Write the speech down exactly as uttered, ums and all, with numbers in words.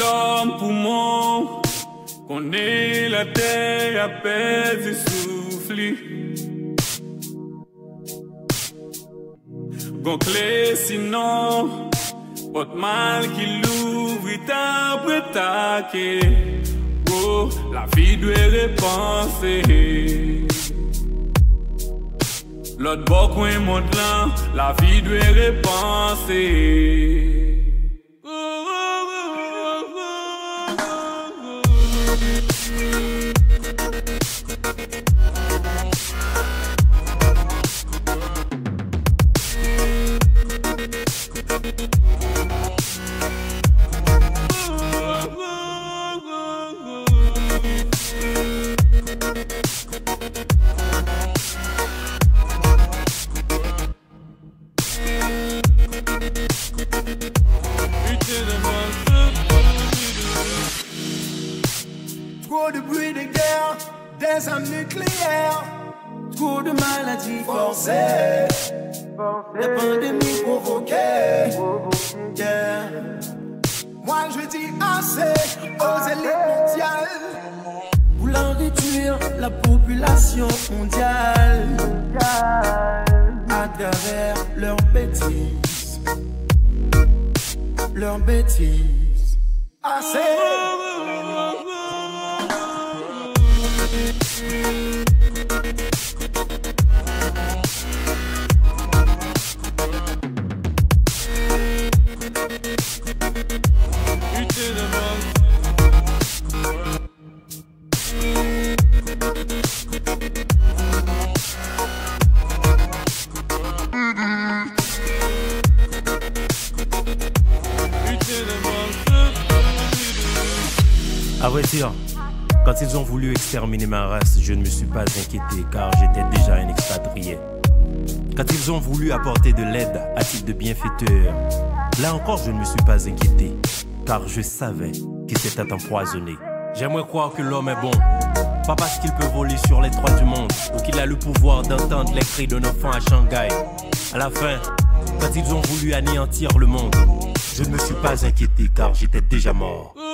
l'homme poumon, qu'on est la terre à pèse et souffler. Gonflé sinon, pas de mal qui l'ouvre, il t'a prétaqué. Oh, la vie doit repenser. L'autre bord coin monte là, la vie doit repenser. Trop de bruit de guerre, des armes nucléaires, trop de maladies forcées, des pandémies provoquées. Yeah. Moi je dis assez aux élites mondiales, voulant réduire la population mondiale à travers leurs bêtises, leurs bêtises. Assez. À vrai dire, quand ils ont voulu exterminer ma race, je ne me suis pas inquiété car j'étais déjà un expatrié. Quand ils ont voulu apporter de l'aide à titre de bienfaiteur, là encore je ne me suis pas inquiété car je savais qu'ils s'étaient empoisonnés. J'aimerais croire que l'homme est bon, pas parce qu'il peut voler sur les toits du monde ou qu'il a le pouvoir d'entendre les cris d'un enfant à Shanghai. À la fin, quand ils ont voulu anéantir le monde, je ne me suis pas inquiété car j'étais déjà mort.